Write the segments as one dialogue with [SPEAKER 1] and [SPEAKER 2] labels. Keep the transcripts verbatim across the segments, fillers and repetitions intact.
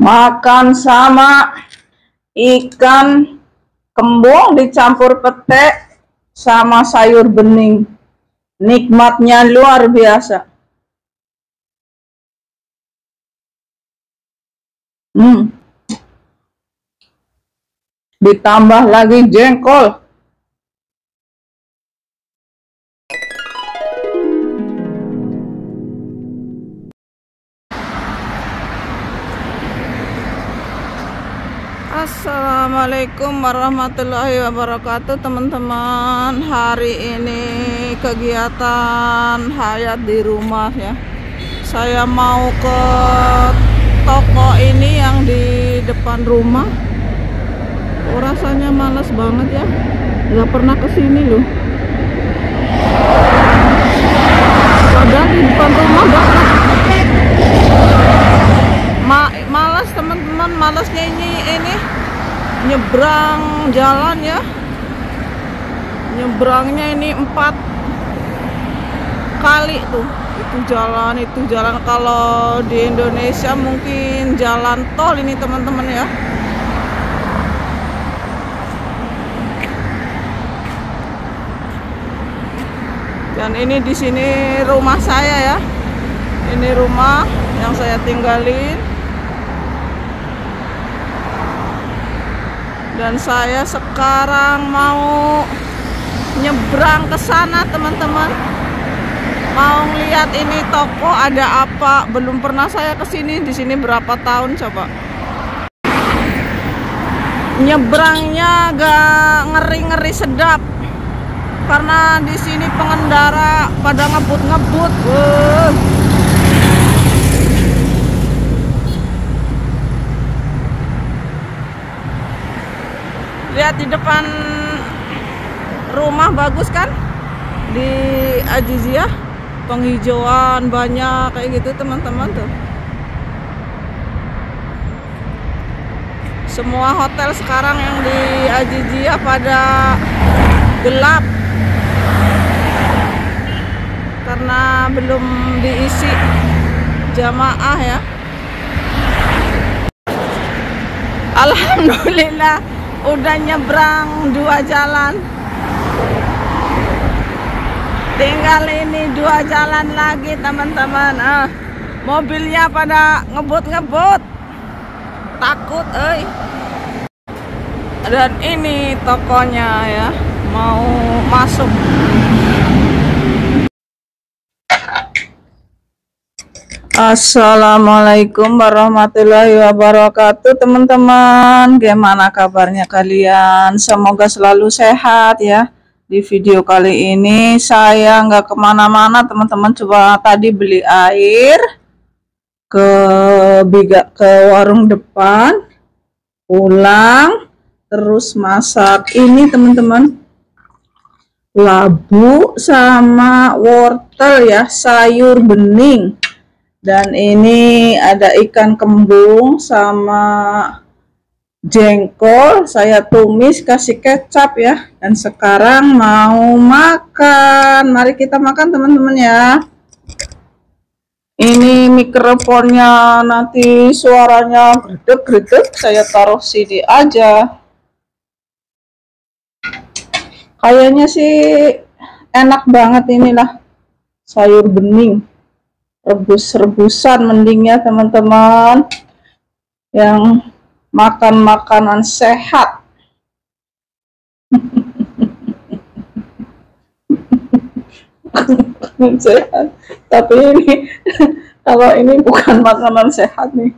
[SPEAKER 1] Makan sama ikan kembung dicampur pete sama sayur bening. Nikmatnya luar biasa. Hmm. Ditambah lagi jengkol. Assalamualaikum warahmatullahi wabarakatuh, teman-teman. Hari ini kegiatan hayat di rumah ya. Saya mau ke toko ini yang di depan rumah. Oh, rasanya malas banget ya. Gak pernah kesini loh. Padahal di depan rumah banget. Ma malas teman-teman, malasnya ini ini nyebrang jalan ya. Nyebrangnya ini empat kali tuh. Itu jalan, itu jalan. Kalau di Indonesia mungkin jalan tol ini teman-teman ya. Dan ini di sini rumah saya ya. Ini rumah yang saya tinggalin. Dan saya sekarang mau nyebrang ke sana teman-teman. Mau lihat ini toko ada apa. Belum pernah saya kesini. Di sini berapa tahun coba. Nyebrangnya agak ngeri-ngeri sedap. Karena di sini pengendara pada ngebut-ngebut. Uh. Lihat di depan rumah bagus kan? Di Aziziyah penghijauan banyak kayak gitu teman-teman tuh. Semua hotel sekarang yang di Aziziyah pada gelap karena belum diisi jamaah ya. Alhamdulillah udah nyebrang dua jalan, tinggal ini dua jalan lagi teman-teman. Ah, mobilnya pada ngebut-ngebut, takut eh. Dan ini tokonya ya, mau masuk. Assalamualaikum warahmatullahi wabarakatuh, teman-teman. Gimana kabarnya kalian? Semoga selalu sehat ya. Di video kali ini saya nggak kemana-mana teman-teman, coba tadi beli air ke biga ke warung depan, pulang terus masak ini teman-teman, labu sama wortel ya, sayur bening. Dan ini ada ikan kembung sama jengkol, saya tumis kasih kecap ya. Dan sekarang mau makan. Mari kita makan teman-teman ya. Ini mikrofonnya nanti suaranya gredeg-gredeg, saya taruh sini aja. Kayaknya sih enak banget inilah sayur bening. Rebus-rebusan mendingnya teman-teman, yang makan makanan sehat. Makanan sehat, tapi ini kalau ini bukan makanan sehat nih,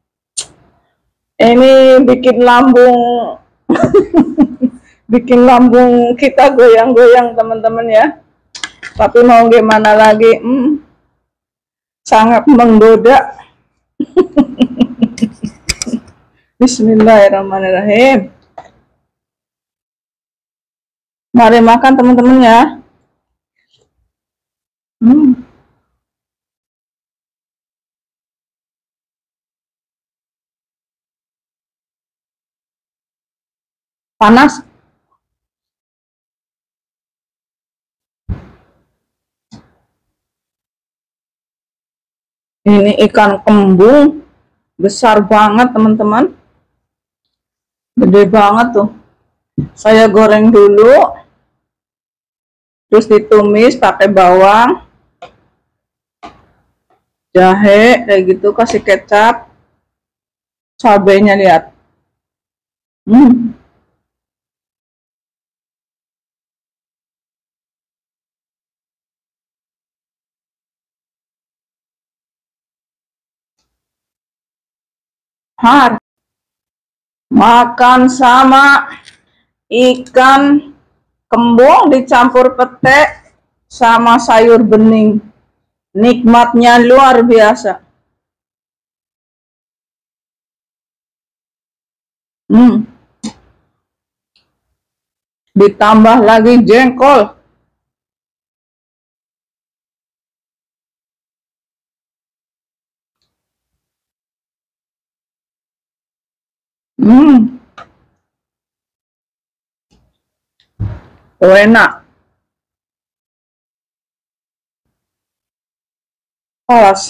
[SPEAKER 1] ini bikin lambung bikin lambung kita goyang-goyang teman-teman ya. Tapi mau gimana lagi, hmm, sangat menggoda. Bismillahirrahmanirrahim. Mari makan teman-teman ya. Hmm. Panas. Ini ikan kembung Besar banget teman-teman, gede banget tuh. Saya goreng dulu, terus ditumis pakai bawang, jahe kayak gitu, kasih kecap, cabenya lihat. Hmm. Har. Makan sama ikan kembung dicampur pete sama sayur bening. Nikmatnya luar biasa. Hmm. Ditambah lagi jengkol. Hmm. Oh, enak. Pas.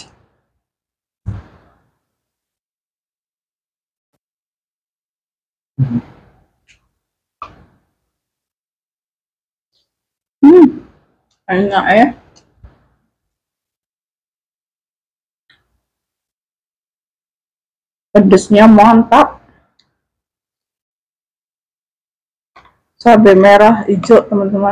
[SPEAKER 1] Hmm. Enak ya. Pedesnya mantap. Cabai merah hijau teman-teman.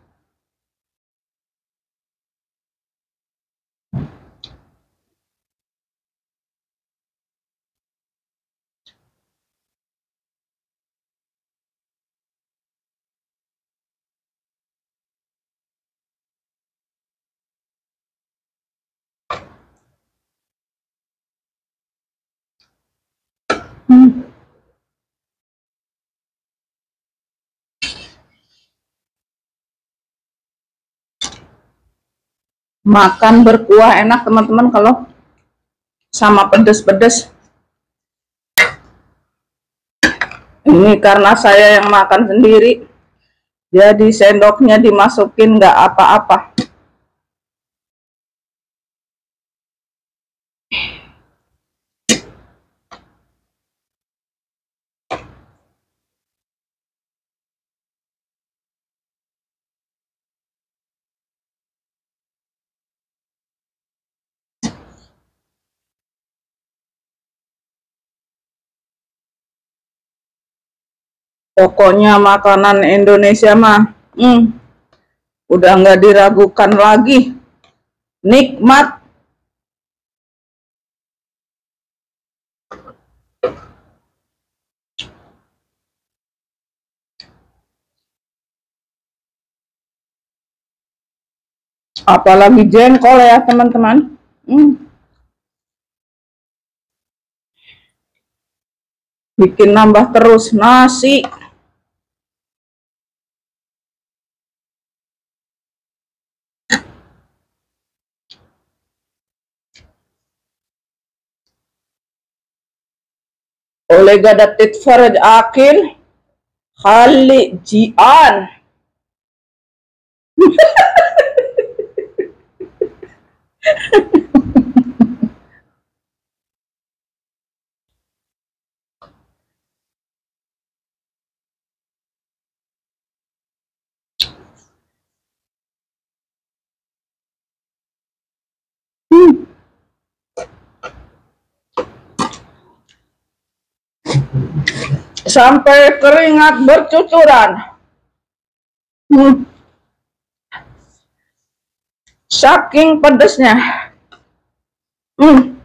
[SPEAKER 1] Hmm. Makan berkuah enak teman-teman kalau sama pedes-pedes. Ini karena saya yang makan sendiri, jadi sendoknya dimasukin nggak apa-apa. Pokoknya makanan Indonesia mah, hmm, udah nggak diragukan lagi, nikmat. Apalagi jengkol ya teman-teman. Hmm. Bikin nambah terus nasi. Oleh gadatit faraj akil khali jian. Hmm. Sampai keringat bercucuran. Hmm. Saking pedesnya. Hmm.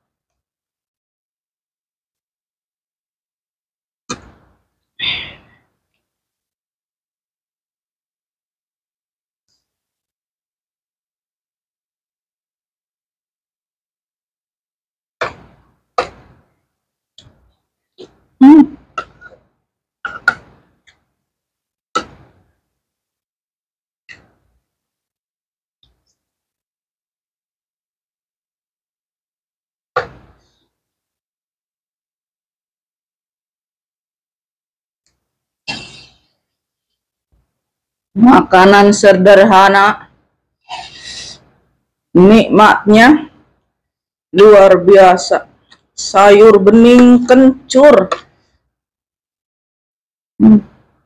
[SPEAKER 1] Hmm. Makanan sederhana, nikmatnya luar biasa. sayur bening kencur. Hmm.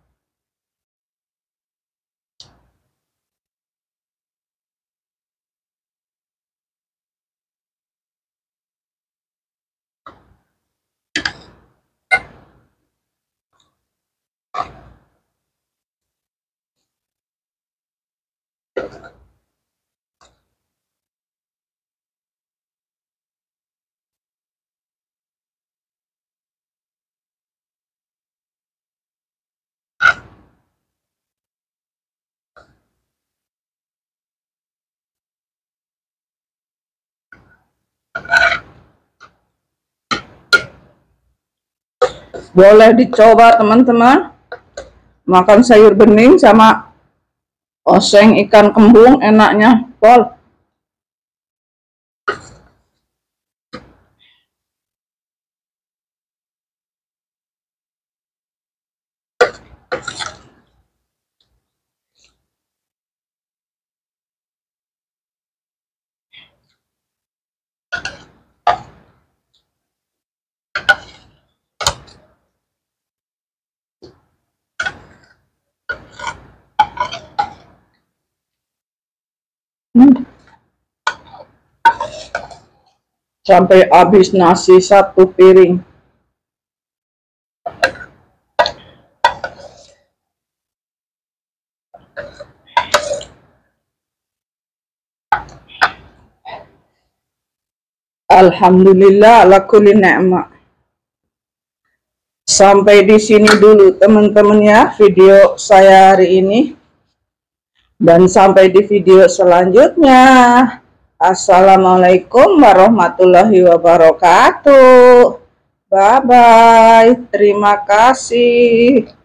[SPEAKER 1] Boleh dicoba teman-teman, makan sayur bening sama oseng ikan kembung, enaknya pol. Hmm. Sampai habis nasi satu piring. Alhamdulillah ala kulli ni'mah. Sampai di sini dulu teman-teman ya video saya hari ini. Dan sampai di video selanjutnya. Assalamualaikum warahmatullahi wabarakatuh. Bye bye. Terima kasih.